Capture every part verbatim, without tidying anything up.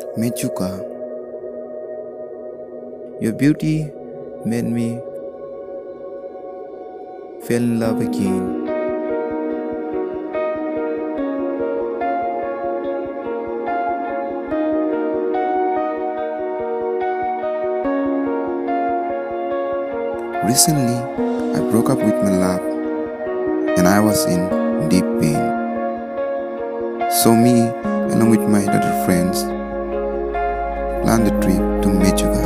Mechuka, your beauty made me fall in love again. Recently, I broke up with my love and I was in deep pain. So me, along with my other friends, planned the trip to Mechuka.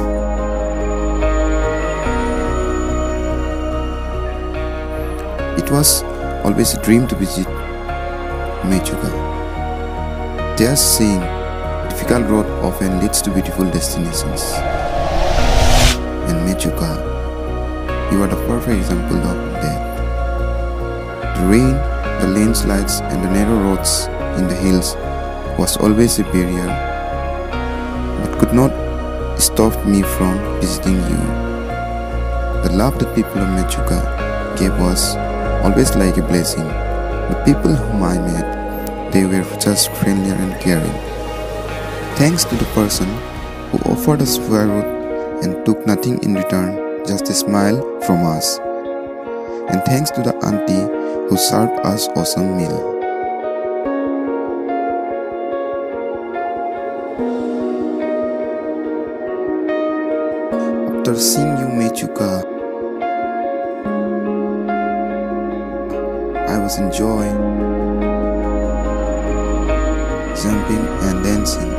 It was always a dream to visit Mechuka. There's a saying, difficult road often leads to beautiful destinations. And Mechuka, you are the perfect example of that. The rain, the landslides and the narrow roads in the hills was always a barrier, but could not stop me from visiting you. The love that people of Mechuka gave was always like a blessing. The people whom I met, they were just friendlier and caring. Thanks to the person who offered us firewood and took nothing in return, just a smile from us. And thanks to the auntie who served us awesome meal. After seeing you Mechuka, I was enjoying jumping and dancing.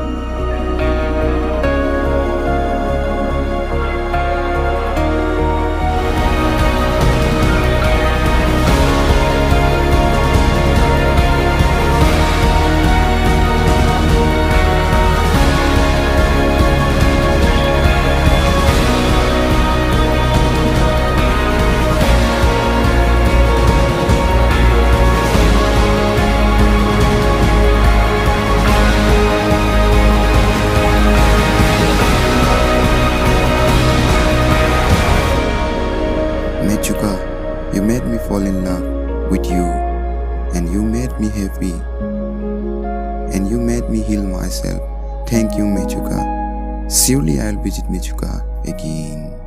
Mechuka, you made me fall in love with you, and you made me happy, and you made me heal myself. Thank you, Mechuka. Surely I'll visit Mechuka again.